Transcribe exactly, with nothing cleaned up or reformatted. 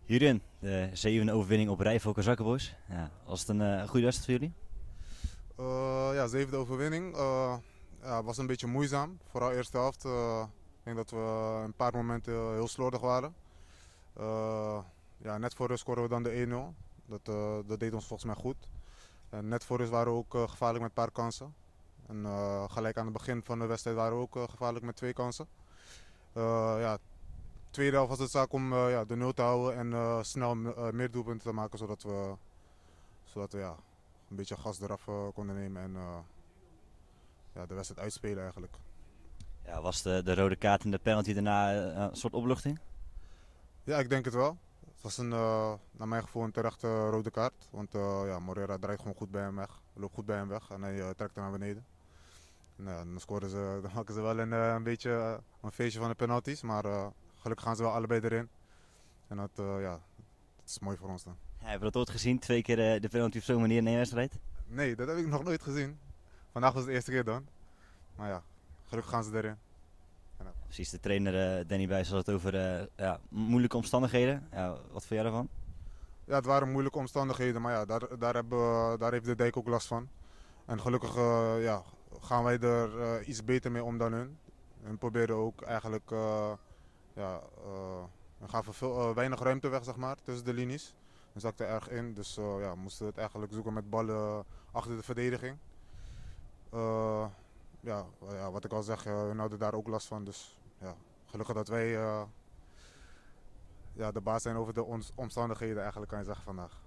Julian, de zevende overwinning op rij voor Kozakkenboys. Ja, was het een uh, goede wedstrijd voor jullie? Uh, ja, zevende overwinning. Uh, ja, was een beetje moeizaam. Vooral de eerste helft. Uh, ik denk dat we een paar momenten heel slordig waren. Uh, ja, net voor rust scoren we dan de één nul. Dat, uh, dat deed ons volgens mij goed. En net voor rust waren we ook uh, gevaarlijk met een paar kansen. En uh, gelijk aan het begin van de wedstrijd waren we ook uh, gevaarlijk met twee kansen. Uh, ja, tweede helft was het zaak om uh, ja, de nul te houden en uh, snel uh, meer doelpunten te maken, zodat we, zodat we ja, een beetje gas eraf uh, konden nemen en uh, ja, de wedstrijd uitspelen eigenlijk. Ja, was de, de rode kaart en de penalty daarna uh, een soort opluchting? Ja, ik denk het wel. Het was een, uh, naar mijn gevoel een terechte uh, rode kaart. Want uh, ja, Moreira draait gewoon goed bij hem weg. Loopt goed bij hem weg en hij uh, trekt hem naar beneden. En, uh, dan, scoren ze, dan maken ze wel een, uh, een beetje uh, een feestje van de penalties. Maar uh, gelukkig gaan ze wel allebei erin. En dat, uh, ja, dat is mooi voor ons dan. Ja, heb je dat ooit gezien? Twee keer uh, de penalty op zo'n manier in één wedstrijd? Nee, dat heb ik nog nooit gezien. Vandaag was het de eerste keer dan. Maar ja, gelukkig gaan ze erin. Ja. Precies, de trainer uh, Danny Buijs had het over uh, ja, moeilijke omstandigheden. Ja, wat vind jij daarvan? Ja, het waren moeilijke omstandigheden, maar ja, daar, daar, hebben we, daar heeft de dijk ook last van. En gelukkig uh, ja, gaan wij er uh, iets beter mee om dan hun. En proberen ook eigenlijk, uh, ja, uh, we gaven veel, uh, weinig ruimte weg zeg maar, tussen de linies. We zakten erg in, dus uh, ja, moesten het eigenlijk zoeken met ballen achter de verdediging. Uh, ja, ja, wat ik al zeg, uh, we hadden daar ook last van, dus ja, gelukkig dat wij uh, ja, de baas zijn over de omstandigheden eigenlijk kan je zeggen vandaag.